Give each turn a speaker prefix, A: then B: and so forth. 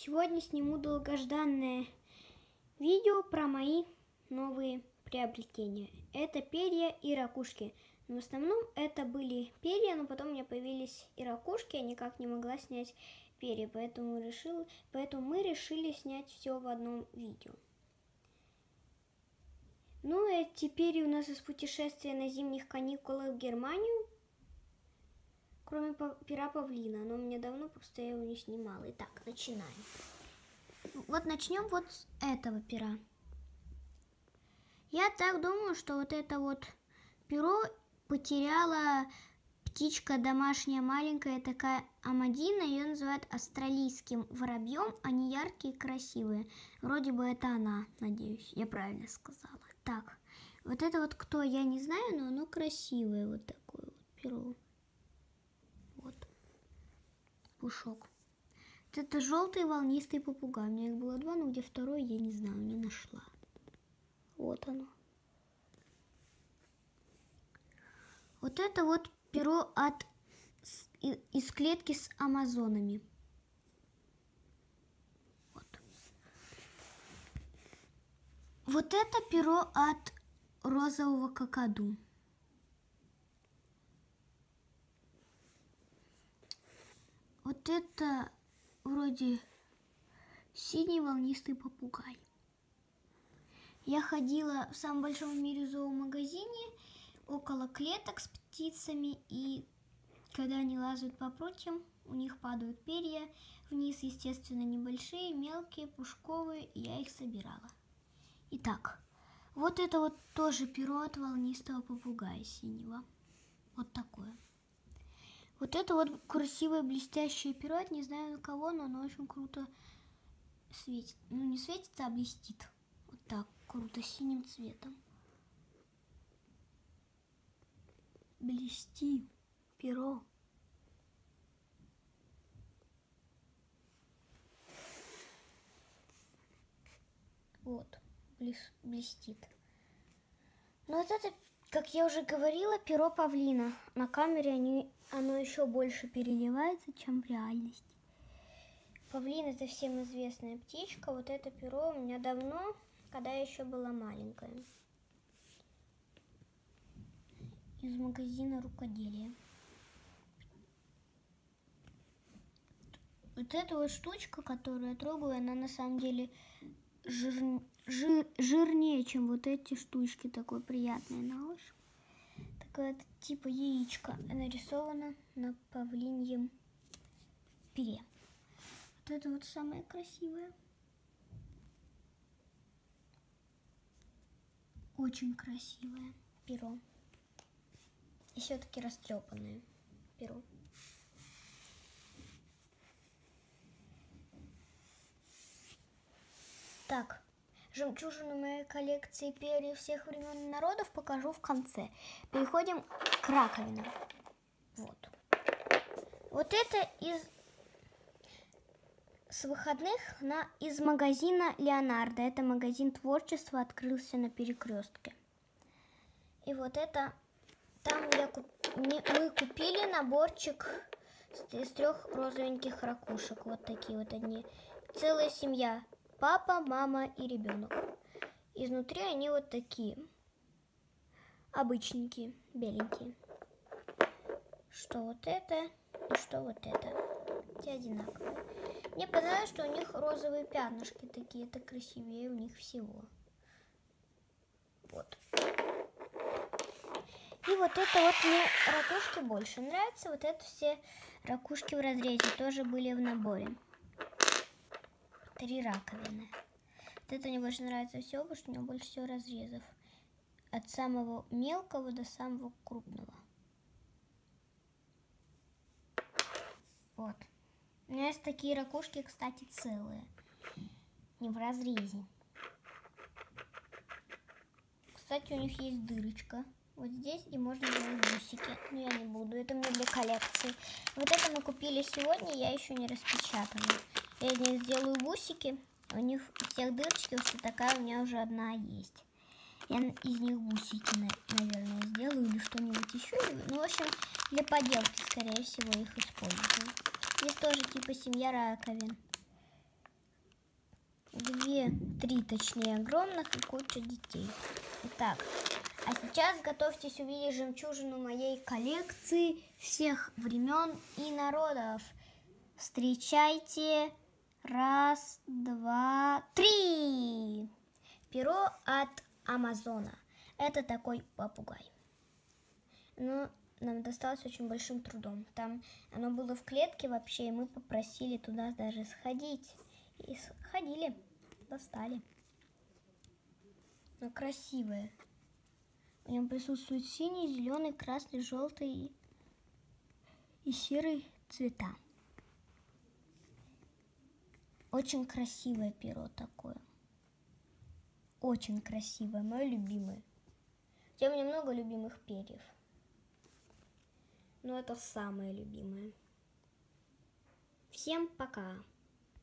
A: Сегодня сниму долгожданное видео про мои новые приобретения. Это перья и ракушки. Но в основном это были перья, но потом у меня появились и ракушки, я никак не могла снять перья, поэтому мы решили снять все в одном видео. Ну и теперь у нас из путешествия на зимних каникулах в Германию, кроме пера павлина, но у меня давно, просто я его не снимала. Итак, начинаем. Вот начнем вот с этого пера. Я так думаю, что вот это вот перо потеряла птичка домашняя маленькая такая Амадина. Ее называют австралийским воробьем. Они яркие и красивые. Вроде бы это она, надеюсь, я правильно сказала. Так, вот это вот кто, я не знаю, но оно красивое. Вот такое вот перо. Вот. Пушок. Вот это желтый волнистый попугай. У меня их было два, но где второй, я не знаю, не нашла. Вот оно. Вот это вот перо из клетки с амазонами. Вот. Вот это перо от розового какаду. Вот это вроде синий волнистый попугай. Я ходила в самом большом в мире зоомагазине около клеток с птицами, и когда они лазают по прутьям, у них падают перья вниз, естественно, небольшие, мелкие, пушковые, и я их собирала. Итак, вот это вот тоже перо от волнистого попугая синего. Вот такое. Вот это вот красивое блестящее перо, не знаю на кого, но оно очень круто светит. Ну, не светится, а блестит. Вот так, круто, синим цветом. Блести перо. Вот, блестит. Но вот это, как я уже говорила, перо павлина. На камере оно еще больше переливается, чем в реальности. Павлин — это всем известная птичка. Вот это перо у меня давно, когда я еще была маленькая. Из магазина рукоделия. Вот эта вот штучка, которую я трогаю, она на самом деле жирнее, чем вот эти штучки. Такой приятный на ощупь. Такое типа яичко нарисовано на павлиньем пере. Вот это вот самое красивое. Очень красивое перо. И все-таки растрепанное перо. Так, жемчужину моей коллекции перьев всех времен и народов покажу в конце. Переходим к раковинам. Вот. Вот это с выходных из магазина Леонардо. Это магазин творчества, открылся на Перекрестке. И вот это там мы купили наборчик из 3 розовеньких ракушек. Вот такие вот одни. Целая семья. Папа, мама и ребенок. Изнутри они вот такие. Обычненькие, беленькие. Что вот это и что вот это. Все одинаковые. Мне понравилось, что у них розовые пятнышки такие. Это красивее у них всего. Вот. И вот это вот мне ракушки больше нравятся. Вот это все ракушки в разрезе тоже были в наборе. 3 раковины. Вот это мне больше нравится всего, потому что у него больше всего разрезов. От самого мелкого до самого крупного. Вот. У меня есть такие ракушки, кстати, целые. Не в разрезе. Кстати, у них есть дырочка. Вот здесь, и можно делать бусики. Но я не буду, это мне для коллекции. Вот это мы купили сегодня, я еще не распечатала. Я из них сделаю бусики. У них всех дырочки, вот такая у меня уже одна есть. Я из них бусики, наверное, сделаю или что-нибудь еще. Ну, в общем, для поделки, скорее всего, их использую. Здесь тоже типа семья раковин. три точнее огромных и куча детей. Итак, а сейчас готовьтесь увидеть жемчужину моей коллекции всех времен и народов. Встречайте. Раз, два, три. Перо от Амазона. Это такой попугай. Но нам досталось очень большим трудом. Там оно было в клетке вообще, и мы попросили туда даже сходить. И сходили, достали. Но красивое. В нем присутствуют синий, зеленый, красный, желтый и серый цвета. Очень красивое перо такое. Очень красивое, мое любимое. Хотя у меня много любимых перьев. Но это самое любимое. Всем пока!